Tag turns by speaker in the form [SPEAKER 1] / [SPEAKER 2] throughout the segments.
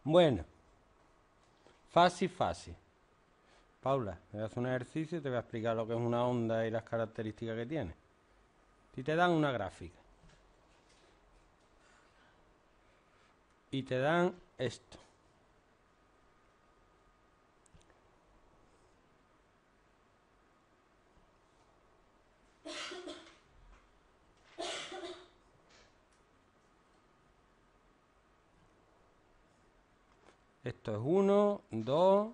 [SPEAKER 1] Bueno, fácil, fácil. Paula, voy a hacer un ejercicio y te voy a explicar lo que es una onda y las características que tiene. Si te dan una gráfica y te dan esto. Esto es 1, 2,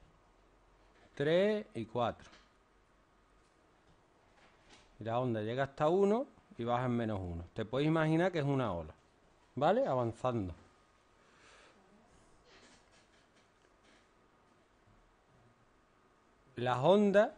[SPEAKER 1] 3 y 4. Y la onda llega hasta 1 y baja en -1. Te puedes imaginar que es una ola. ¿Vale? Avanzando. Las ondas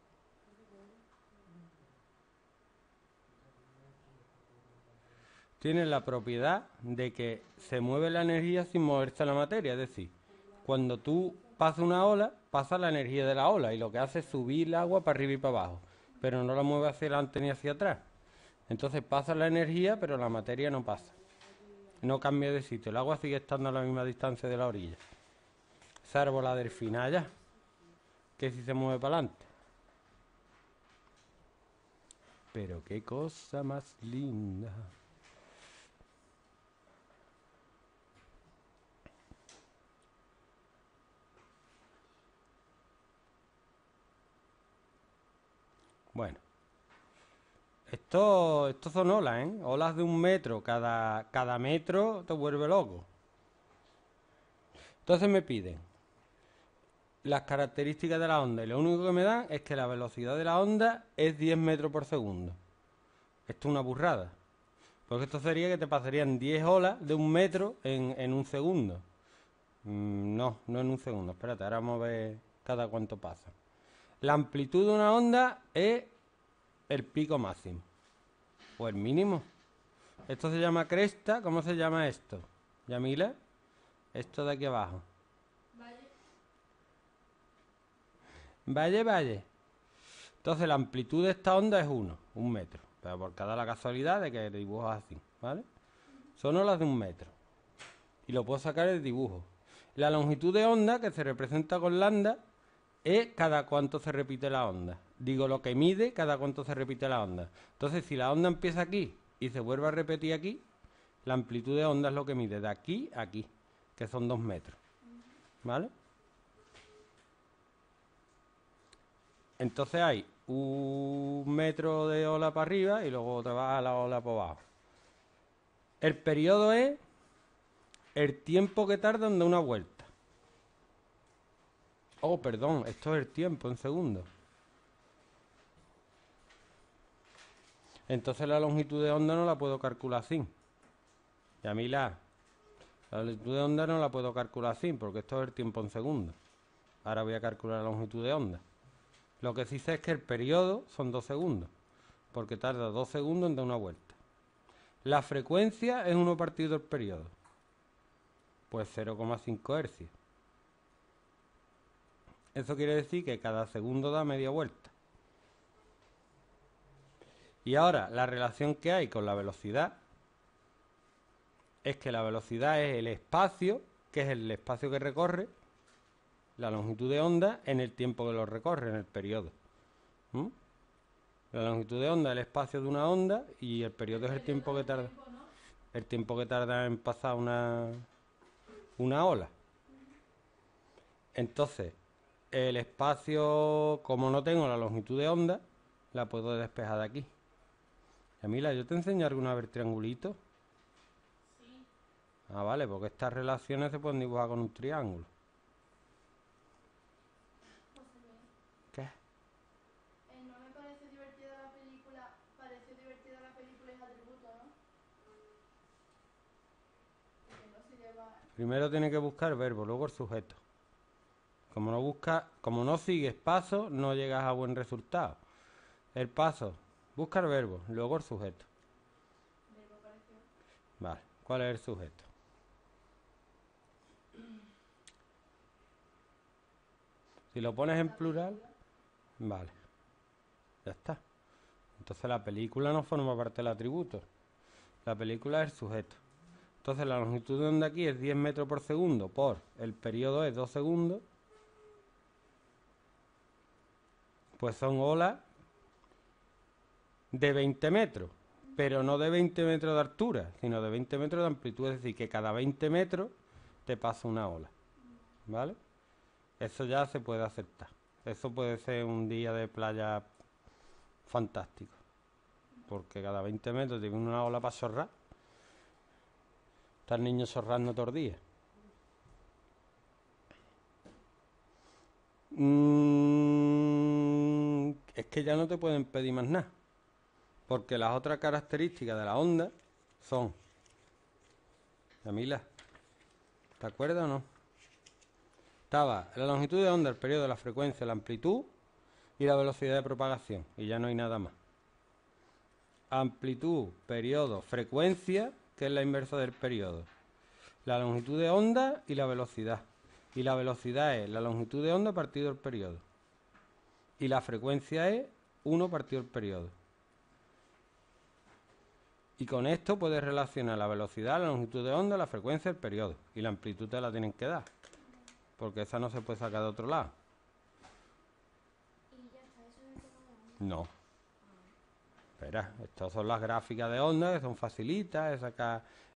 [SPEAKER 1] tienen la propiedad de que se mueve la energía sin moverse la materia. Es decir, cuando tú pasas una ola, pasa la energía de la ola y lo que hace es subir el agua para arriba y para abajo, pero no la mueve hacia adelante ni hacia atrás. Entonces pasa la energía, pero la materia no pasa. No cambia de sitio. El agua sigue estando a la misma distancia de la orilla. Salvo la delfina allá, que si se mueve para adelante. Pero qué cosa más linda. Bueno, esto son olas, ¿eh? Olas de 1 metro. Cada metro te vuelve loco. Entonces me piden las características de la onda y lo único que me dan es que la velocidad de la onda es 10 metros por segundo. Esto es una burrada. Porque esto sería que te pasarían 10 olas de 1 metro en un segundo. No en un segundo. Espérate, ahora vamos a ver cada cuánto pasa. La amplitud de una onda es el pico máximo. O el mínimo. Esto se llama cresta. ¿Cómo se llama esto? Yamila. Esto de aquí abajo. Valle. Entonces la amplitud de esta onda es 1 metro. Pero por cada la casualidad de que el dibujo es así, ¿vale? Son olas de 1 metro. Y lo puedo sacar el dibujo. La longitud de onda, que se representa con lambda, es cada cuánto se repite la onda. Digo, lo que mide cada cuánto se repite la onda. Entonces, si la onda empieza aquí y se vuelve a repetir aquí, la amplitud de onda es lo que mide de aquí a aquí, que son 2 metros. ¿Vale? Entonces hay 1 metro de ola para arriba y luego otra va a la ola para abajo. El periodo es el tiempo que tarda en dar una vuelta. Oh, perdón, esto es el tiempo en segundos. Entonces la longitud de onda no la puedo calcular así. Yamila, la longitud de onda no la puedo calcular así porque esto es el tiempo en segundos. Ahora voy a calcular la longitud de onda. Lo que sí sé es que el periodo son 2 segundos, porque tarda 2 segundos en dar una vuelta. La frecuencia es 1 partido del periodo, pues 0,5 hercios. Eso quiere decir que cada segundo da media vuelta. Y ahora, la relación que hay con la velocidad es que la velocidad es el espacio, que es el espacio que recorre la longitud de onda en el tiempo que lo recorre, en el periodo. La longitud de onda es el espacio de una onda y el periodo es el tiempo que tarda. El tiempo que tarda en pasar una ola. Entonces, el espacio, como no tengo la longitud de onda, la puedo despejar de aquí. Camila, ¿yo te enseñé alguna vez triangulito? Sí. Ah, vale, porque estas relaciones se pueden dibujar con un triángulo. ¿Qué?
[SPEAKER 2] No me parece divertida la película. Pareció divertida la película y atributo, ¿no? Porque no se lleva.
[SPEAKER 1] Primero tiene que buscar el verbo, luego el sujeto. Como no sigues pasos, no llegas a buen resultado. El paso, busca el verbo, luego el sujeto.
[SPEAKER 2] Verbo pareció.
[SPEAKER 1] Vale, ¿cuál es el sujeto? Si lo pones en plural, vale, ya está. Entonces la película no forma parte del atributo. La película es el sujeto. Entonces la longitud de onda aquí es 10 metros por segundo por el periodo es 2 segundos. Pues son olas de 20 metros, pero no de 20 metros de altura, sino de 20 metros de amplitud. Es decir, que cada 20 metros te pasa una ola, ¿vale? Eso ya se puede aceptar. Eso puede ser un día de playa fantástico, porque cada 20 metros tiene una ola para zorrar. Está el niño zorrando todo el día. Es que ya no te pueden pedir más nada, porque las otras características de la onda son... Camila, ¿te acuerdas o no? Estaba la longitud de onda, el periodo, la frecuencia, la amplitud y la velocidad de propagación, y ya no hay nada más. Amplitud, periodo, frecuencia, que es la inversa del periodo, la longitud de onda y la velocidad. Y la velocidad es la longitud de onda partido el periodo. Y la frecuencia es 1 partido el periodo. Y con esto puedes relacionar la velocidad, la longitud de onda, la frecuencia, el periodo. Y la amplitud te la tienen que dar, porque esa no se puede sacar de otro lado.
[SPEAKER 2] Y ya está, eso es el tema de onda.
[SPEAKER 1] No. Espera, estas son las gráficas de onda, que son facilitas de sacar